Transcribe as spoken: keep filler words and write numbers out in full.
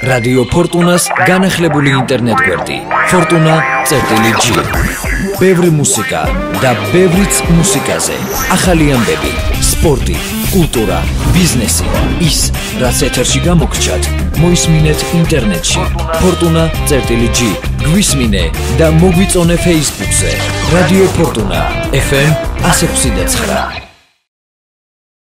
რადიო ფორტუნას განახლებული ინტერნეტ გვერდი fortuna.gr. ბევრი მუსიკა და ბევრიც მუსიკაზე. ახალი ამბები, სპორტი, კულტურა, ბიზნესი. ის, რაც ეთერში გამოგრჩათ, მოისმინეთ ინტერნეტში fortuna.gr. გვისმინე და მოგვიწონე Facebook-ზე. რადიო ფორტუნა ეფ ემ one oh six point nine.